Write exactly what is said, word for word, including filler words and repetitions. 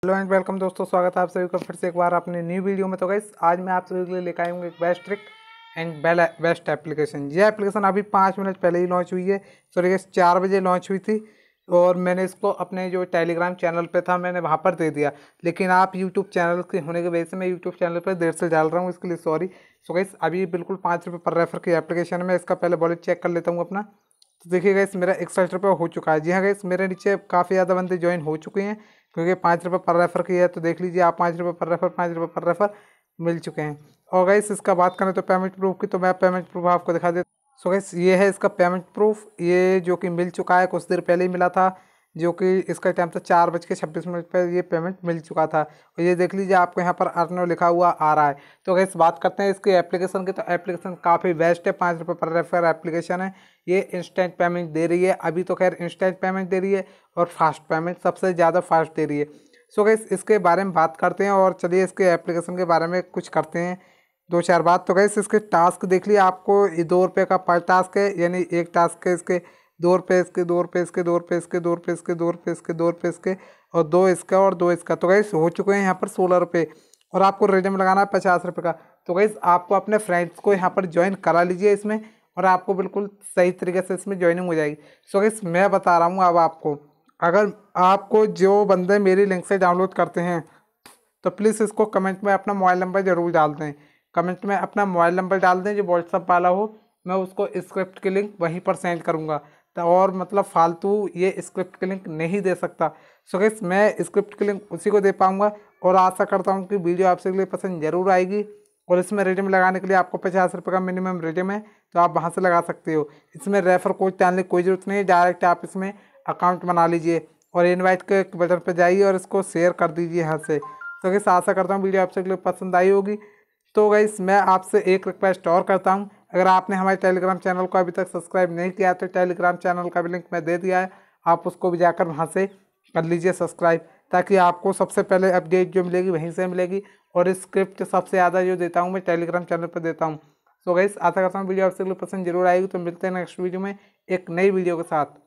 Hello and welcome दोस्तों, स्वागत है आप सभी का फिर से एक बार अपनी न्यू वीडियो में। तो गाइस आज मैं आप सभी के लिए लेकर आया हूँ एक best trick and best application. ये एप्लीकेशन अभी पाँच मिनट पहले ही लॉन्च हुई है। सॉरी गाइस, चार बजे लॉन्च हुई थी और मैंने इसको अपने जो टेलीग्राम चैनल पे था मैंने वहाँ पर दे दिया, लेकिन आप यूट्यूब चैनल के होने की वजह से मैं यूट्यूब चैनल पर देर से डाल रहा हूँ, इसके लिए सॉरी। सो गाइस अभी बिल्कुल पाँच रुपये पर रेफर की एप्लीकेशन है। मैं इसका पहले वॉलेट चेक कर लेता हूँ अपना। तो देखिए गाइस मेरा इकसठ रुपये हो चुका है। जी हाँ गाइस, मेरे नीचे काफ़ी ज़्यादा बंदे ज्वाइन हो चुके हैं क्योंकि पाँच रुपये पर रेफर की है। तो देख लीजिए आप, पाँच रुपये पर रेफर पाँच रुपये पर रेफर मिल चुके हैं। और गाइस इसका बात करें तो पेमेंट प्रूफ की, तो मैं पेमेंट प्रूफ आपको दिखा देता हूँ। सो गाइस ये है इसका पेमेंट प्रूफ, ये जो कि मिल चुका है, कुछ देर पहले ही मिला था, जो कि इसका टाइम था चार बज के छब्बीस मिनट पर ये पेमेंट मिल चुका था। और ये देख लीजिए आपको यहाँ पर अर्नो लिखा हुआ आ रहा है। तो गाइस बात करते हैं इसकी एप्लीकेशन की, तो एप्लीकेशन काफ़ी बेस्ट है। पाँच रुपये पर रेफर एप्लीकेशन है। ये इंस्टेंट पेमेंट दे रही है, अभी तो खैर इंस्टेंट पेमेंट दे रही है और फास्ट पेमेंट सबसे ज़्यादा फास्ट दे रही है। सो गाइस इसके बारे में बात करते हैं और चलिए इसके एप्लीकेशन के बारे में कुछ करते हैं दो चार बात। तो गाइस इसके टास्क देख लिए, आपको ये दो रुपये का पर टास्क है, यानी एक टास्क है इसके दो रुपये, इसके दो रुपये, इसके दो रुपये, इसके दो रुपये, इसके दो रुपये, इसके दो रुपये, इसके और दो इसका और दो इसका। तो गाइस हो चुके हैं यहाँ पर सोलह रुपये और आपको रिडीम लगाना है पचास रुपये का। तो गाइस आपको अपने फ्रेंड्स को यहाँ पर ज्वाइन करा लीजिए इसमें और आपको बिल्कुल सही तरीके से इसमें ज्वाइनिंग हो जाएगी। सो गाइस मैं बता रहा हूँ अब आपको, अगर आपको जो बंदे मेरी लिंक से डाउनलोड करते हैं तो प्लीज़ इसको कमेंट में अपना मोबाइल नंबर ज़रूर डाल दें। कमेंट में अपना मोबाइल नंबर डाल दें जो व्हाट्सअप वाला हो, मैं उसको स्क्रिप्ट की लिंक वहीं पर सेंड करूँगा। तो और मतलब फालतू ये स्क्रिप्ट की लिंक नहीं दे सकता। सो गाइस मैं स्क्रिप्ट की लिंक उसी को दे पाऊँगा और आशा करता हूँ कि वीडियो आपसे के लिए पसंद जरूर आएगी। और इसमें रिडीम लगाने के लिए आपको पचास रुपये का मिनिमम रिडीम है, तो आप वहाँ से लगा सकते हो। इसमें रेफर कोड डालने की कोई ज़रूरत नहीं है, डायरेक्ट आप इसमें अकाउंट बना लीजिए और इनवाइट के बटन पर जाइए और इसको शेयर कर दीजिए यहाँ से। तो गाइस आशा करता हूँ वीडियो आपसे के लिए पसंद आई होगी। तो गाइस मैं आपसे एक रिक्वेस्ट और करता हूँ, अगर आपने हमारे टेलीग्राम चैनल को अभी तक सब्सक्राइब नहीं किया तो टेलीग्राम चैनल का भी लिंक मैं दे दिया है, आप उसको भी जाकर वहाँ से कर लीजिए सब्सक्राइब, ताकि आपको सबसे पहले अपडेट जो मिलेगी वहीं से मिलेगी। और स्क्रिप्ट सबसे ज़्यादा जो देता हूँ मैं टेलीग्राम चैनल पर देता हूँ। सो गाइस आशा करता हूँ वीडियो आपसे पसंद जरूर आएगी। तो मिलते हैं नेक्स्ट वीडियो में एक नई वीडियो के साथ।